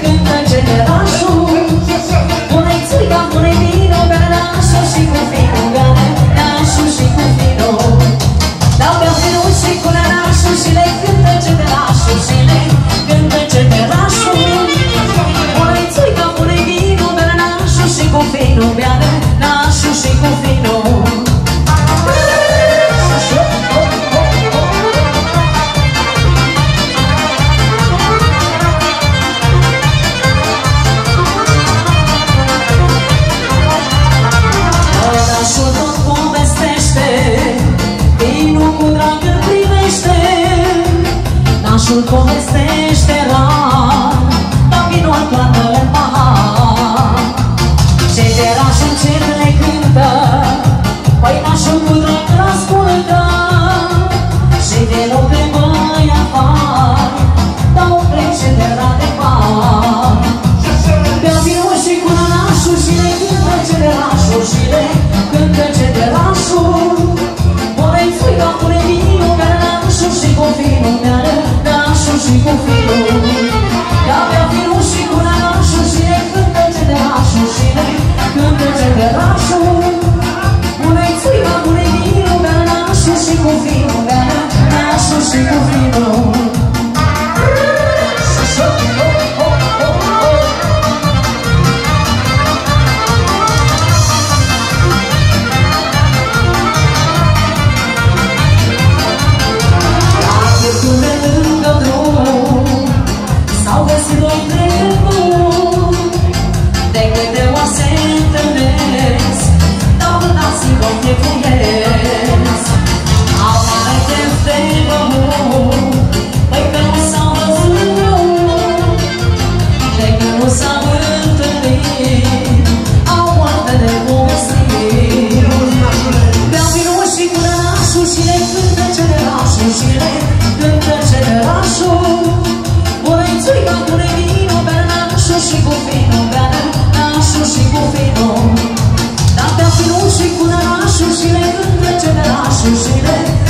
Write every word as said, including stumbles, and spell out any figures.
cântă generașul. Pune-i țuica, pune-i vino, bea nașul și cu finul, bea nașul și cu finul. Dau bea finul și cu nașul și le cântă generașul și le cântă generașul. Pune-i țuica, pune-i vino, bea nașul și cu finul, bea nașul și cu finul. Nașul povestește rar, dar vinul toată-l în pahar. Generașul încet le cântă, păi nașul cu drag l-ascultă. Și de loc de băi afar, dau plec genera de par. Bea vinul și cu nașul și le cântă generașul și le cântă generașul. Pune-i țuica, pune vinul, bea nașul și cu vinul, bea nașul și cu finul. Ia bea vinul și cu nașul și le cântă generașul și le cântă generașul. Pune-i țuica, pune vinul, bea nașul și cu vinul, bea nașul și cu vinul. Generașul și le